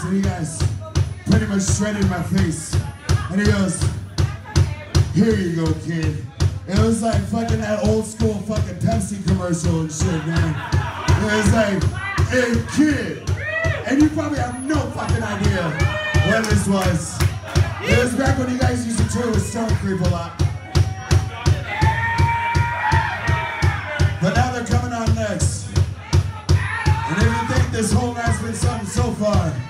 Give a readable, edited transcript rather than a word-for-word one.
and you guys pretty much shredded my face. And he goes, "Here you go, kid." It was like fucking that old school fucking Pepsi commercial and shit, man. It was like, "Hey, kid." And you probably have no fucking idea what this was. It was back when you guys used to tour with Stone Creep a lot. But now they're coming on next. And if you think this whole night's been something so far,